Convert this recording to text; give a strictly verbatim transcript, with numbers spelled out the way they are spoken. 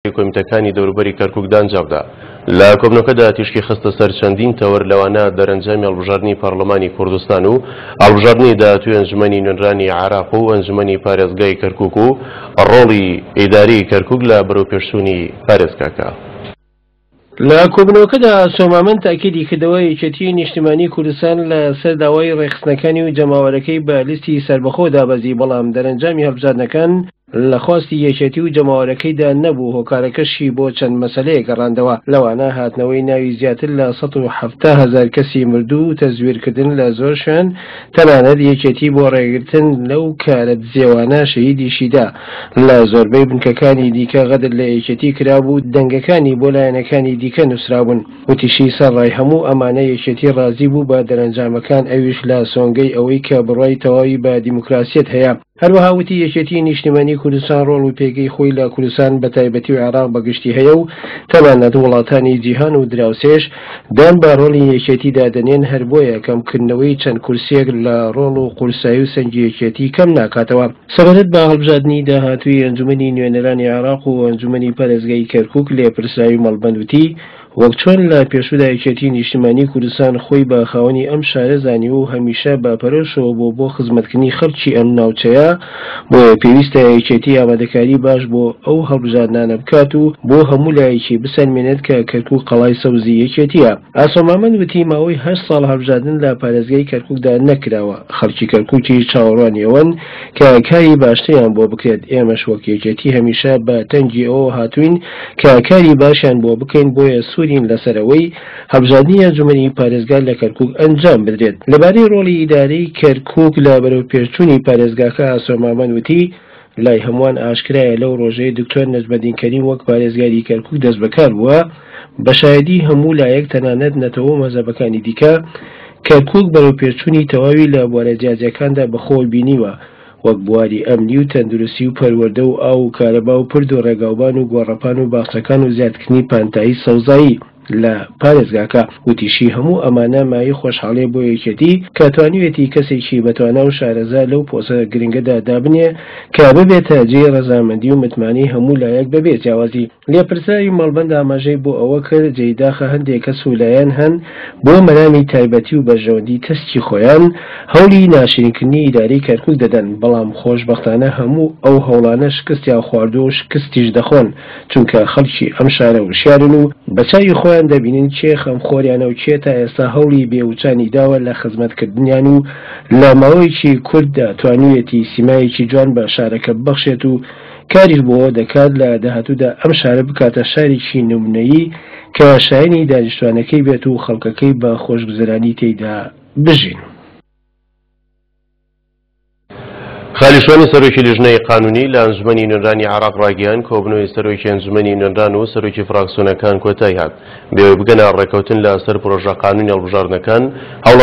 کۆمیتەکانی دەوروبەری کەرکووک دانجاودا لە کۆبنەکەدا تیشکی خستە سەر چەندین تەوەر لەوانە دەرەنجامی هەڵبژاردننی پارلەمانی کوردستان و هەڵبژاردننی داهاتووی ئەنجومەنی نوێنرانی عێراق و ئەنجومەنی پارێزگای کەرکووک و ڕۆڵی ئیداری کەرکووک لە بەرەوپێشچوونی پارێزگاکە. لە کۆبنەوەکەدا سۆمامەند تاکیدی کردەوە یەکێتی نیشتیمانی کوردستان لە سەر داوای ڕێخستنەکانی و جەماوەرەکەی بە لیستی سربەخۆ دابەزی، بەڵام دەرەنجامی هەڵبژاردنەکان لە خواستی یەکێتی و جەماوەرەکەیدا نەبوو. هۆکارەکەشی بۆ چەند مەسەلەیە گەڕاندەوە، لەوانە هاتنەوەی ناوی زیاتر لە سەد و حەڤدە هەزار کەسی مردوو و تەزویرکردن لە زۆر شوێن، تەنانەت یەکێتی بۆ ڕێگرتن لەو کارە دزێوانە شەهیدیشیدا. لە زۆربەی بنکەکانی دیکە غەدر لە یەکێتی کرابوو، دەنگەکانی بۆ لایەنەکانی دیکە نووسرابوون. وتیشی سەرڕای هەموو ئەمانە یەکێتی ڕازی بوو بە دەرەنجامەکان، ئەویش لە سۆنگەی ئەوەی کە بڕای تەواوی بە دیموکراسیەت هەیە. هەروەها وتی یەکێتی نیشتیمانی کوردستان ڕۆڵ و پێگەی خۆی لە کوردستان بە تایبەتی و عێراق بەگشتی هەیە و تەنانەت وڵاتانی جیهان و دراوسێش دان بە ڕۆڵی یەکێتیدا دەنێن، هەر بۆیە کەمکردنەوەی چەند کورسێک لە ڕۆڵ و قورسایی و سەنگی یەکێتی کەم ناکاتەوە. سەبارەت بە هەڵبژاردننی داهاتووی ئەنجومەنی نوێنەرانی عێراق و ئەنجومەنی پارێزگای کەرکووک لێپرسراوی مەڵبەند وتی وەک چۆن لە پێشوودا یەکێتی نیشتیمانی کوردستان خۆی بە خاوەنی ئەم شارە زانی و هەمیشە باپەرۆشەوە بۆ بۆ خزمەتکردنی خەڵکی ئەم ناوچەیە، بۆیە پێویستە یەکێتی ئامادەکاری باش بۆ ئەو هەڵبژاردنانە بکات و بۆ هەموو لایەکی بسەلمێنێت کە کەرکووک قەڵای سەوزی یەکێتیە. ئاسۆمامەند وتی ماوەی هەشت ساڵ هەڵبژاردن لە پارێزگای کەرکووکدا نەکراوە. خەڵکی کەرکووکی چاوەڕوانیەوەن کە کاری باشتریان بۆ بکرێت. ئێمەش وەک یەکێتی هەمیشە بە تەنگی ئەوە هاتوین کە کاری باشیان بۆ بکەین، بۆیە سوورین لەسەرەوەی هەڵبژاردننی ئەنجومەنی پارێزگا لە کەرکووک ئەنجام بدرێت. لەبارەی ڕۆڵی ئیدارەی کەرکووک لە بەرەوپێشچوونی پارێزگاکە ئاسۆمامەند وتی لای هەمووان ئاشکرایە لەو ڕۆژەی دکتۆر نەجمەدین کەریم وەک پارێزگاری کەرکووک دەست بەکار بووە، بە شایەدی هەموو لایەک تەنانەت نەتەوە مەزەبەکانی دیکە، کەرکووک بەرەوپێشچوونی تەواوی لە بوارە جیاجەکاندا بەخۆی بینیوە، وەک بواری ئەمنی و تەندروستی و پەروەردە و ئاو و کارەبا و پرد و ڕێگاوبان و گۆڕەپان و باخچەکان و زیادکردنی پانتایی سەوزایی لە پارێزگاکە. وتیشی هەموو ئەمانە مای خۆشحاڵێ بۆ یەکێتی کە توانیوێتی کەسێکی بەتوانە و شارەزا لەو پۆسە گرنگەدا دابنێ کە ببێتە جێی ڕەزامەندی و متمانی هەموو لایەک بەبێ جیاوازی. لێپرسراوی مەڵبەند ئاماژەی بۆ ئەوە کرد جێیداخە هەندێک کەس و لایەن هەن بۆ مەرامی تایبەتی و بەژەوەندی تەستی خۆیان هەوڵی ناشرینکردنی ئیداری کەرکووک دەدەن، بەڵام خۆشبەختانە هەموو ئەو هەوڵانە شکستیان خواردو و شکستیش دەخۆن، چونکە خەڵکی ئەم شارە وشیارن و بەچاوی خۆیان دەبینن چێ خەمخۆریانە و چێ تا ئێستا هەوڵی بێوچانی داوە لە خزمەتکردنیان و لە ماوەیەکی کورتدا توانیوێتی سیمایەکی جوان بە شارەکە ببەخشێت و کاریش بۆ دەکات لە داهاتوودا ئەم شارە بکاتە شارێکی نمونەیی کە شایەنی دانیشتوانەکەی بێت و خەڵکەکەی بە خۆشگوزەرانی تێیدا بژین. خالیشوانی سەرۆکی لیژنەی قانونی لە ئەنجومەنی نوێنرانی عێراق ڕاگەیاند کۆبنەوەی سەرۆکی ئەنجومەنی نوێنران و سەرۆکی فراکسیۆنەکان کۆتایی هات بێوە بگەنە ڕێکەوتن لە سەر پرۆژە قانونی هەڵبژاردنەکان.